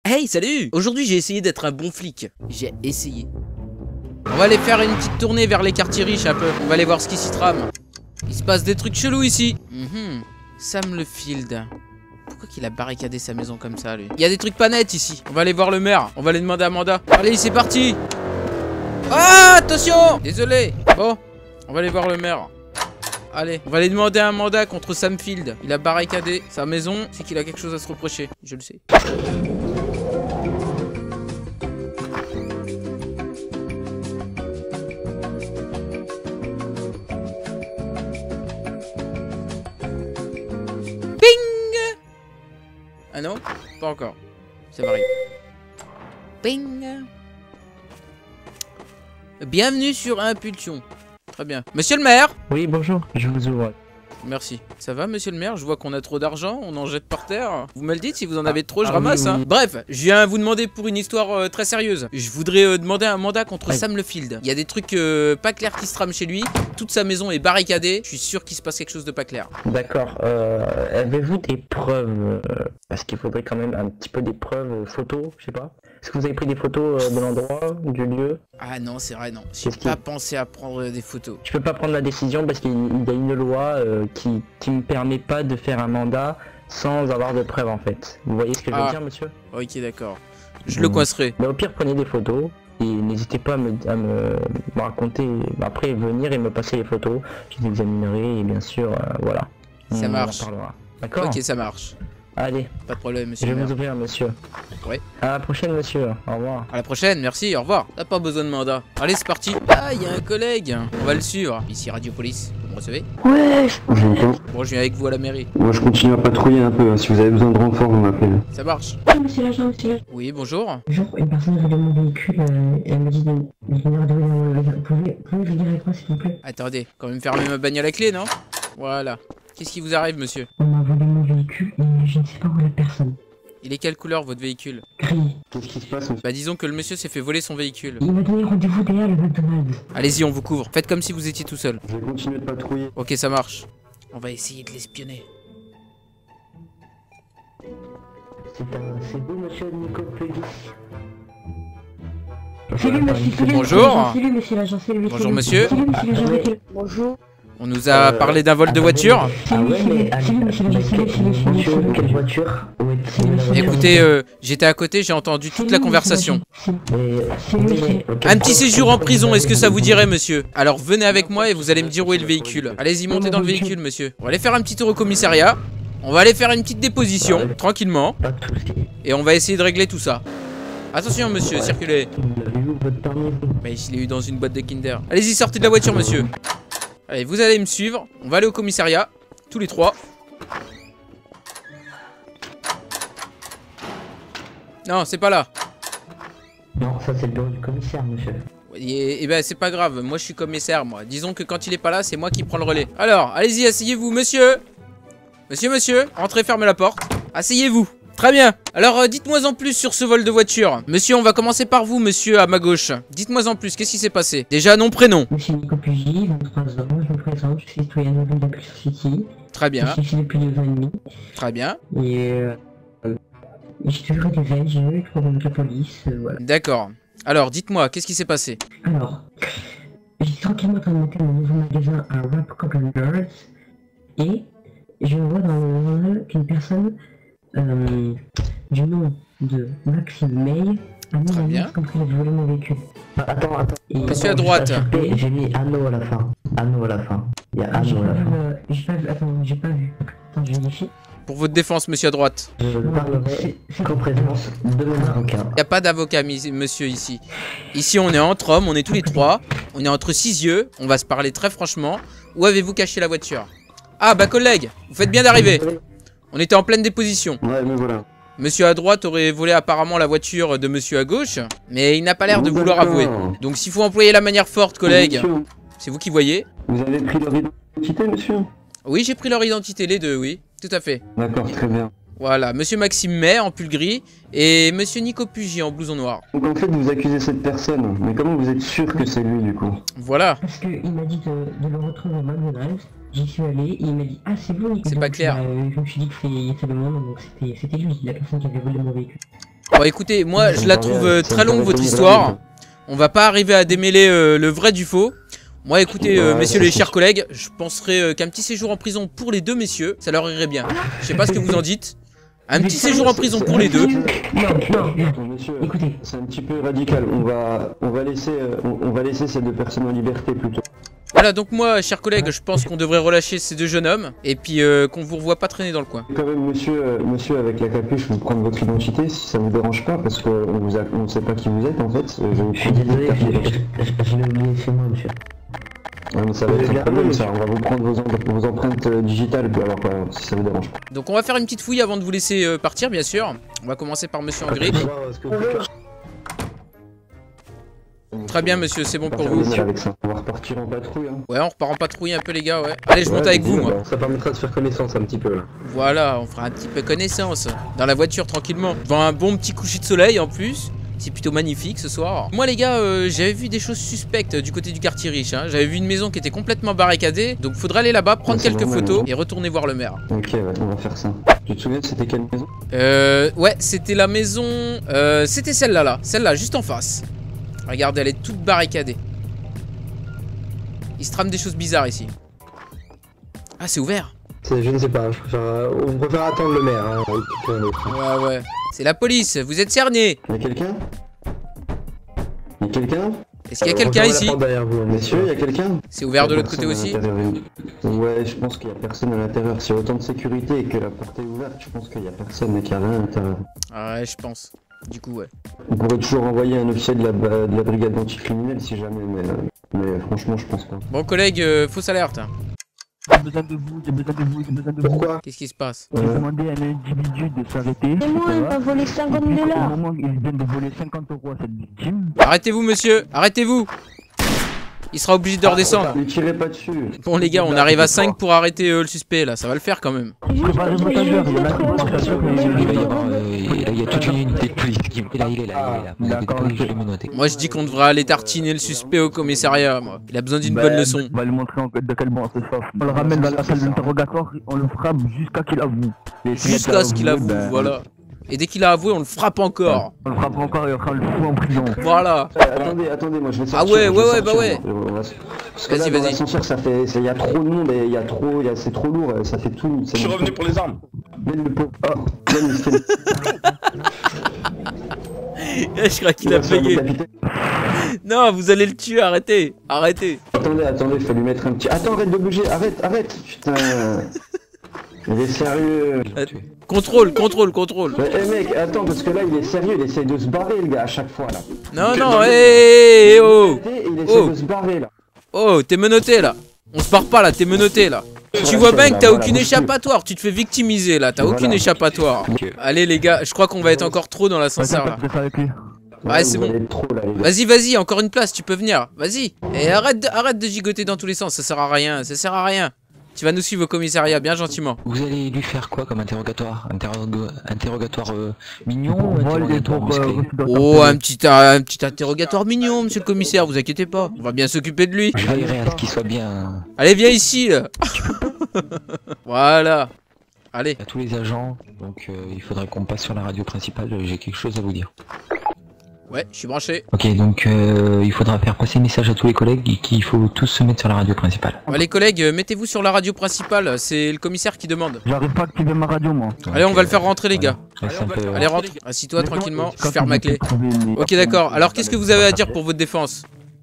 Hey, salut! Aujourd'hui, j'ai essayé d'être un bon flic. J'ai essayé. On va aller faire une petite tournée vers les quartiers riches un peu. On va aller voir ce qui s'y trame. Il se passe des trucs chelous ici. Sam Lefield. Pourquoi qu'il a barricadé sa maison comme ça, lui? Il y a des trucs pas nets ici. On va aller voir le maire. On va aller demander à Amanda. Allez, c'est parti! Ah, attention! Désolé. Bon, on va aller voir le maire. Allez, on va aller demander un mandat contre Sam Field. Il a barricadé sa maison, c'est qu'il a quelque chose à se reprocher. Je le sais. Ping! Ah non? Pas encore. Ça m'arrive. Ping! Bienvenue sur Impulsion. Très bien. Monsieur le maire! Oui, bonjour, je vous ouvre. Merci. Ça va, monsieur le maire? Je vois qu'on a trop d'argent, on en jette par terre. Vous me le dites, si vous en avez trop, je ramasse. Oui, hein. oui. Bref, je viens vous demander pour une histoire très sérieuse. Je voudrais demander un mandat contre Sam Lefield. Il y a des trucs pas clairs qui se trament chez lui. Toute sa maison est barricadée. Je suis sûr qu'il se passe quelque chose de pas clair. D'accord, avez-vous des preuves parce qu'il faudrait quand même un petit peu des preuves photos, je sais pas. Est-ce que vous avez pris des photos de l'endroit, du lieu? Ah non, c'est vrai, non. J'ai pas pensé à prendre des photos. Je peux pas prendre la décision parce qu'il y a une loi qui me permet pas de faire un mandat sans avoir de preuves en fait. Vous voyez ce que je veux dire, monsieur? Ok, d'accord. Je le coincerai. Mais au pire, prenez des photos et n'hésitez pas à me raconter, après venir et me passer les photos. Je les examinerai et bien sûr, voilà. Ça marche. D'accord. Ok, ça marche. Allez. Pas de problème, monsieur Je le vais maire. vous ouvrir, monsieur. Ouais. À la prochaine, monsieur. Au revoir. À la prochaine, merci, au revoir. T'as pas besoin de mandat. Allez, c'est parti. Ah, il y a un collègue. On va le suivre. Ici, Radio Police. Vous me recevez? Ouais. Bon, je viens avec vous à la mairie. Moi je continue à patrouiller un peu, si vous avez besoin de renfort, vous m'appelez. Ça marche. Monsieur l'agent, monsieur l'agent. Oui, bonjour. Bonjour, une personne a volé mon véhicule et elle m'a dit de venir de mon pouvez venir avec moi s'il vous plaît? Attendez, quand même fermer ma bagnole à clé, non? Voilà. Qu'est-ce qui vous arrive, monsieur? On m'a volé mon véhicule et je ne sais pas où est la personne. Il est quelle couleur, votre véhicule? Gris. Qu'est-ce qui se passe? Bah, disons que le monsieur s'est fait voler son véhicule. Il m'a donné rendez-vous derrière le McDonald's. Allez-y, on vous couvre. Faites comme si vous étiez tout seul. Je vais continuer de patrouiller. Ok, ça marche. On va essayer de l'espionner. C'est vous, monsieur Nico Peggy. C'est lui, monsieur, c'est lui. Bonjour. C'est lui, monsieur l'agent, c'est lui. Bonjour, monsieur. C'est lui, monsieur l'agent. Ouais. Bonjour. On nous a parlé d'un vol de voiture. Ah ouais, mais C'est lui, monsieur l'agent, c'est lui, c'est lui, c'est lui, c'est lui. quelle voiture? Où est-il? Écoutez, j'étais à côté, j'ai entendu toute la conversation. Un petit séjour en prison, est-ce que ça vous dirait, monsieur? Alors venez avec moi et vous allez me dire où est le véhicule. Allez-y, montez dans le véhicule, monsieur. On va aller faire un petit tour au commissariat. On va aller faire une petite déposition, tranquillement. Pas de soucis. Et on va essayer de régler tout ça. Attention, monsieur, circulez. Vous avez eu votre permis? Mais je l'ai eu dans une boîte de Kinder. Allez-y, sortez de la voiture, monsieur. Allez, vous allez me suivre. On va aller au commissariat. Tous les trois. Non, c'est pas là. Non, ça c'est le bureau du commissaire, monsieur. Et ben, c'est pas grave. Moi, je suis commissaire, moi. Disons que quand il est pas là, c'est moi qui prends le relais. Alors, allez-y, asseyez-vous, monsieur. Monsieur. Entrez, fermez la porte. Asseyez-vous. Très bien. Alors, dites-moi en plus sur ce vol de voiture. Monsieur, on va commencer par vous, monsieur, à ma gauche. Dites-moi en plus, qu'est-ce qui s'est passé? Déjà, nom, prénom. Monsieur Nico Pugy, 23 ans, je me présente, je suis citoyen de d'Apulsion City. Très Je bien, suis ici depuis 2 ans et demi. très bien. Et j'ai toujours des veilles, j'ai eu 3 de la police, voilà. D'accord. Alors, dites-moi, qu'est-ce qui s'est passé? Alors, j'étais tranquillement en train de monter mon nouveau magasin à Rap Cotton Girls et je vois dans le journal qu'une personne du nom de Maxime May a mis Très la bien. liste comme qu'il avait volé mon véhicule. Attends. Et Monsieur à droite. J'ai mis anneau à la fin. Anneau à la fin. Il y a j'ai anneau à pas la vu, fin. j'ai pas vu, attends, j'ai pas vu. Attends, je vérifie. Pour votre défense, monsieur à droite. Je ne parlerai qu'en présence de mon avocat. Il n'y a pas d'avocat, monsieur, ici. Ici, on est entre hommes, on est tous les trois. On est entre 6 yeux. On va se parler très franchement. Où avez-vous caché la voiture? Ah, bah, collègue, vous faites bien d'arriver. On était en pleine déposition. Ouais, mais voilà. Monsieur à droite aurait volé apparemment la voiture de monsieur à gauche. Mais il n'a pas l'air de vouloir avouer. Donc, s'il faut employer la manière forte, collègue, Monsieur, c'est vous qui voyez. vous avez pris leur identité, monsieur? Oui, j'ai pris leur identité, les deux, oui. Tout à fait. D'accord, très bien. Voilà, monsieur Maxime May en pull gris et monsieur Nico Pugy en blouson noir. Donc en fait, vous accusez cette personne. Mais comment vous êtes sûr que c'est lui, du coup? Voilà. Parce qu'il m'a dit de le retrouver au McDonald's. J'y suis allé et il m'a dit ah c'est vous Nico. C'est pas Donc, clair. je me suis dit que c'est le monde donc c'était lui la personne qui avait volé mon véhicule. Bon, écoutez, moi, je la trouve très longue, votre histoire. On va pas arriver à démêler le vrai du faux. Moi, écoutez, messieurs les chers collègues, je penserais qu'un petit séjour en prison pour les deux messieurs, ça leur irait bien. Je sais pas ce que vous en dites. Un petit séjour en prison pour les deux. Attends, monsieur, Écoutez. c'est un petit peu radical. On va laisser ces deux personnes en liberté plutôt. Voilà, donc moi, chers collègues, je pense qu'on devrait relâcher ces deux jeunes hommes. Et puis qu'on vous revoit pas traîner dans le coin. Quand même, monsieur avec la capuche, vous prendre votre identité si ça vous dérange pas, parce qu'on ne sait pas qui vous êtes en fait. Je vais vous Je suis prendre désolé, votre carte d'identité. je l'ai oublié chez moi, monsieur. Ouais, mais ça va être un problème ça, on va vous prendre vos empreintes digitales, alors si ça vous dérange pas. Donc on va faire une petite fouille avant de vous laisser partir, bien sûr. On va commencer par monsieur en gris. Très bien, monsieur, c'est bon pour vous. Avec ça. On va repartir en patrouille. Hein. Ouais, on repart en patrouille un peu, les gars, ouais. Allez, je monte avec vous, moi. Ça permettra de faire connaissance un petit peu là. Voilà, on fera un petit peu connaissance. Dans la voiture, tranquillement. Devant un bon petit coucher de soleil, en plus. C'est plutôt magnifique ce soir. Moi les gars, j'avais vu des choses suspectes du côté du quartier riche. Hein. J'avais vu une maison qui était complètement barricadée. Donc faudrait aller là-bas, prendre quelques photos et retourner voir le maire. Ok, ouais, on va faire ça. Tu te souviens, c'était quelle maison? Ouais, c'était la maison... c'était celle-là, là. Celle-là, juste en face. Regardez, elle est toute barricadée. Il se trame des choses bizarres ici. Ah, c'est ouvert. Je ne sais pas, on préfère attendre le maire. Hein, ouais, ouais. C'est la police, vous êtes cerné. Y'a quelqu'un? Y'a quelqu'un? Est-ce qu'il y a quelqu'un ici? Messieurs, y'a quelqu'un? C'est ouvert de l'autre côté aussi? Ouais, je pense qu'il y a personne à l'intérieur. S'il y a autant de sécurité et que la porte est ouverte, je pense qu'il y a personne et qu'il y a rien à l'intérieur. Ah ouais, je pense. Du coup, ouais. On pourrait toujours envoyer un officier de la brigade anticriminelle si jamais, mais franchement, je pense pas. Bon, collègue, fausse alerte. J'ai besoin de vous, j'ai besoin de vous, j'ai besoin de vous. Pourquoi? Qu'est-ce qui se passe? J'ai demandé à un individu de s'arrêter. Et moi, il m'a volé 50 Au $. moment où il vient de voler 50 € à cette victime. Arrêtez-vous, monsieur, arrêtez-vous. Il sera obligé de redescendre. Ne tirez pas dessus. Bon, les gars, on arrive à 5 pour arrêter le suspect, là. Ça va le faire, quand même. Préparez votre avion, il y en a qui pensent à ça, Il y a toute une unité de police qui est là, il est là. D'accord, Je vais me noter. Moi, je dis qu'on devrait aller tartiner le suspect au commissariat, moi. Il a besoin d'une bonne leçon. On va lui montrer de quel bon c'est ça. On le ramène dans la salle d'interrogatoire, on le frappe jusqu'à qu'il avoue. Jusqu'à ce qu'il avoue, voilà. Et dès qu'il a avoué, on le frappe encore. On le frappe encore et on le fout en prison. Voilà. Attendez, moi je vais sortir. Ah ouais, ouais, bah ouais. Parce que là, dans l'ascenseur, ça fait, il y a trop de monde et c'est trop lourd, ça fait tout. Je suis revenu pour les armes. Mets le pot. Oh, Je crois qu'il a payé. Non, vous allez le tuer, arrêtez. Arrêtez. Attendez, faut lui mettre un petit... Attends, arrête de bouger, arrête. Putain. Il est sérieux. Contrôle. Eh mec, attends, parce que là, il est sérieux, il essaye de se barrer, le gars, à chaque fois, là. Non, hé, oh. Il essaye de se barrer, là. Oh, t'es menotté, là. On se barre pas, là, t'es menotté, là. Tu vois bien que t'as aucune échappatoire, tu te fais victimiser, là. T'as aucune échappatoire. Allez, les gars, je crois qu'on va être encore trop dans l'ascenseur, là. Ouais, c'est bon. Vas-y, encore une place, tu peux venir. Vas-y. Et arrête de gigoter dans tous les sens, ça sert à rien. Tu vas nous suivre au commissariat, bien gentiment. Vous allez lui faire quoi comme interrogatoire? Interrogatoire mignon ou interrogatoire musclé? Oh, un petit interrogatoire mignon, monsieur le commissaire, vous inquiétez pas. On va bien s'occuper de lui. Je veillerai à ce qu'il soit bien... Allez, viens ici, là. Voilà. Allez. À tous les agents, donc il faudrait qu'on passe sur la radio principale, j'ai quelque chose à vous dire. Ouais, je suis branché. Ok, donc il faudra faire passer le message à tous les collègues et qu'il faut tous se mettre sur la radio principale. Ouais, les collègues, mettez-vous sur la radio principale, c'est le commissaire qui demande. J'arrive pas à activer ma radio, moi. Allez, on va le faire rentrer, les gars. Allez, rentre. Assis-toi tranquillement, je ferme ma clé. Ok, d'accord. Alors, qu'est-ce que vous avez à dire pour votre défense?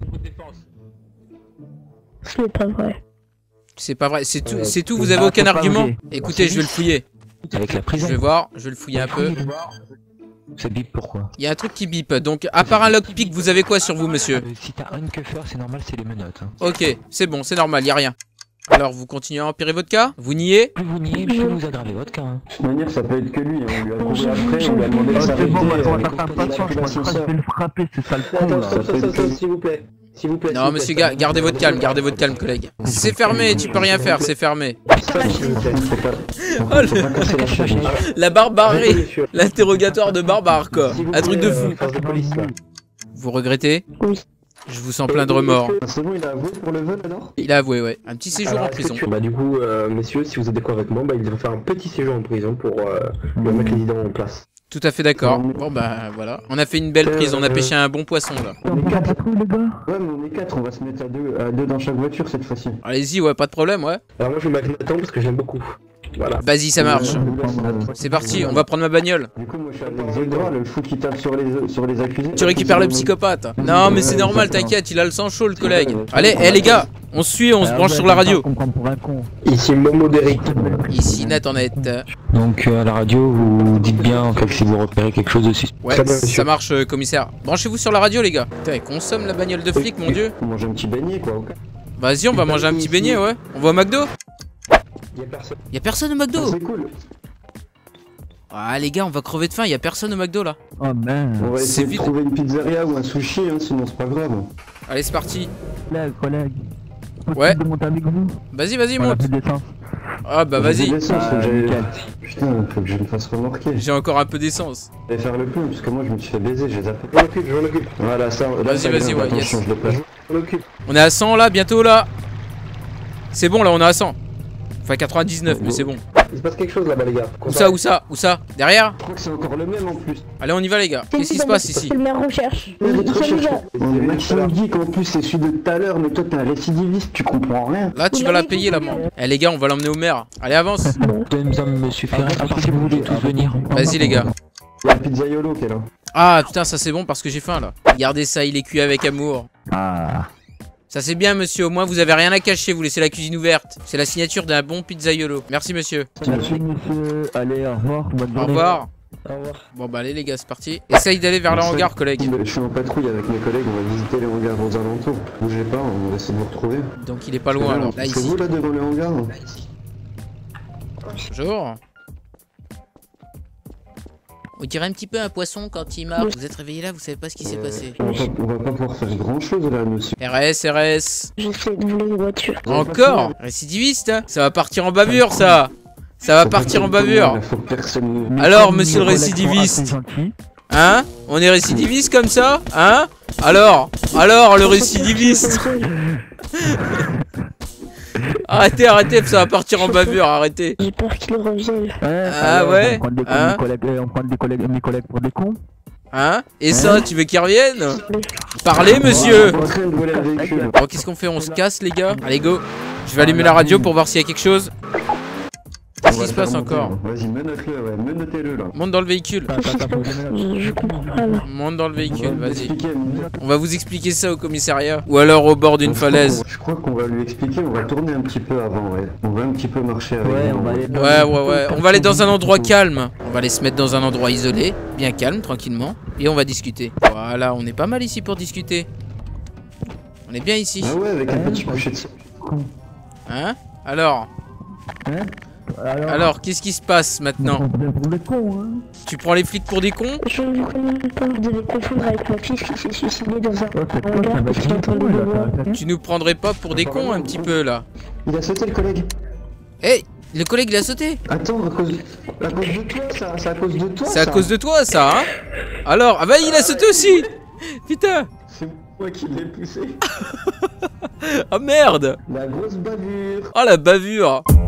C'est pas vrai. C'est pas vrai, c'est tout, vous avez aucun argument? Écoutez, je vais le fouiller. Avec la prison. Je vais voir, je vais le fouiller un peu. Ça bip pourquoi? Il y a un truc qui bip, donc à part un lockpick, vous avez quoi sur vous, monsieur? Si t'as un cuffeur, c'est normal, c'est les menottes. Hein. Ok, c'est bon, c'est normal, y a rien. Alors, vous continuez à empirer votre cas? Vous niez? Plus vous niez, plus vous aggravez votre cas. Hein. De toute manière, ça peut être que lui, on lui a trouvé après, on lui a demandé de C'est s'arrêter. bon, maintenant, on va faire patience, je vais le frapper, c'est ça le con, là. S'il vous plaît. Non, monsieur, gardez votre calme, collègue. C'est fermé, tu peux rien faire, c'est fermé. Oh, la barbarie, l'interrogatoire de barbare, quoi. Un truc de fou. Vous regrettez? Oui. Je vous sens plein de remords. C'est bon, il a avoué pour le vol alors? Il a avoué, ouais. Un petit séjour en prison. Bah du coup, messieurs, si vous êtes d'accord avec moi, bah il devrait faire un petit séjour en prison pour lui mettre les idées en place. Tout à fait d'accord. Ouais, mais- Bon bah voilà. On a fait une belle prise, on a pêché un bon poisson là. On est la 4. patrouille, les gars. Ouais, mais on est 4, on va se mettre à deux dans chaque voiture cette fois-ci. Allez-y, ouais, pas de problème, ouais. Alors moi je vais m'attends parce que j'aime beaucoup. Voilà. Vas-y, ça marche. C'est parti, on va prendre ma bagnole. Du coup, moi je suis avec Zedra, le fou qui tape sur les accusés. Tu récupères le psychopathe. Non, mais c'est normal, t'inquiète, il a le sang chaud, le collègue. Allez, les gars, on se suit, on se branche sur la radio. On prend pour un con. Ici Momo d'Eric. Ici, Nathanette. Donc à la radio, vous dites bien en cas que si vous repérez quelque chose dessus. Ouais, Très bien, monsieur. ça marche, commissaire. Branchez-vous sur la radio, les gars. Putain, il consomme la bagnole de flic, mon dieu. On mange un petit beignet quoi, ok. Vas-y, on va manger un petit beignet, ouais. On va au McDo? Y'a personne. Y'a personne au McDo? C'est cool. Ah, les gars, on va crever de faim, y'a personne au McDo là. Oh man. On va C'est essayer de vide. trouver une pizzeria ou un sushi, hein, sinon c'est pas grave. Allez, c'est parti. Collègue. Ouais. De monter avec vous. Vas-y, On a monte. plus d'essence. Ah, bah J'ai vas-y. de l'essence, faut que j'aille- nickel. Putain, faut que je me fasse remarquer. J'ai encore un peu d'essence. Je vais faire le plein, parce que moi je me suis fait baiser, j'ai zappé. Je m'en occupe, je m'en occupe. Voilà, ça. là, Vas-y, ça vas-y, grimpe, ouais, attention, yes. je le place. Je m'en occupe. On est à 100 là, bientôt là. C'est bon, là, on est à 100. Enfin, 99, mais c'est bon. Il se passe quelque chose là-bas les gars. Où ça? Derrière? Je crois que c'est encore le même en plus. Allez, on y va, les gars. Qu'est-ce qui se passe ici? C'est le maire recherche. Il y a des trucs Celui-là. cherchés. On est Maxime Geek en plus, c'est celui de tout à l'heure, mais toi t'es un récidiviste, tu comprends rien. Là, tu vas la payer, l'amende. Eh, les gars, on va l'emmener au maire. Allez, avance. Ça me suffirait à part si vous voulez tous venir. Vas-y, les gars. Il y a le pizzaiolo qui est là. Ah, putain, ça c'est bon parce que j'ai faim, là. Regardez ça, il est cuit avec amour. Ah. Ça c'est bien, monsieur. Au moins, vous avez rien à cacher. Vous laissez la cuisine ouverte. C'est la signature d'un bon pizzaiolo. Merci, monsieur. Merci monsieur. Allez, au revoir. Bonne Au journée. revoir. Au revoir. Bon, bah, allez, les gars, c'est parti. Essaye d'aller vers le hangar, collègue. Je suis en patrouille avec mes collègues, on va visiter les hangars aux alentours. Bougez pas, on va essayer de vous retrouver. Donc, il est pas loin, alors. Là, C'est ici. vous là devant le hangar? Bonjour. On dirait un petit peu un poisson quand il marche. Vous êtes réveillé là, vous savez pas ce qui s'est passé. On va pas pouvoir faire grand chose là, monsieur. RS. J'essaie de voler une voiture. Encore récidiviste, hein. Ça va partir en bavure, ça. Ça va partir en bavure. Il faut que personne nous... Alors, monsieur le récidiviste. Hein? On est récidiviste comme ça? Hein? Alors, le récidiviste. Arrêtez, ça va partir en bavure, arrêtez. J'ai peur qu'il revienne. Ah ouais? On prend des Hein? mes collègues pour des cons. Hein? Et ça, tu veux qu'ils reviennent? Parlez, monsieur. On est en train de voler un véhicule. Bon, qu'est-ce qu'on fait? On se casse, les gars? Allez, go. Je vais allumer la radio pour voir s'il y a quelque chose. Qu'est-ce qui se passe encore? Vas-y, menote-le, ouais, menotez-le là. Monte dans le véhicule. Je comprends pas là. Monte dans le véhicule, vas-y. Expliquer, On va vous expliquer ça au commissariat. Ou alors au bord d'une falaise. Je crois qu'on va lui expliquer, on va tourner un petit peu avant, ouais. On va un petit peu marcher avec Ouais, lui. on va aller dans Ouais. On va aller dans un endroit calme. On va aller se mettre dans un endroit isolé, bien calme, tranquillement. Et on va discuter. Voilà, on est pas mal ici pour discuter. On est bien ici. Ah ouais, avec un petit coucher de sang. Hein? Alors, qu'est-ce qui se passe maintenant? pour des cons, hein. Tu prends les flics pour des cons? Je ne vous connais pas, vous devez confondre avec mon fils qui s'est suicidé dans un c'est quoi, hangar ça va parce qu'il être entendait con, des là, voix. ça va être- Tu nous prendrais pas pour des cons un petit peu là? Il a sauté le collègue. Eh, le collègue il a sauté. Attends, à cause de toi, ça, c'est à cause de toi. C'est à ça. cause de toi ça, hein? Alors, ah bah il a sauté aussi. Putain. C'est moi qui l'ai poussé. Oh merde. La grosse bavure. Oh la bavure.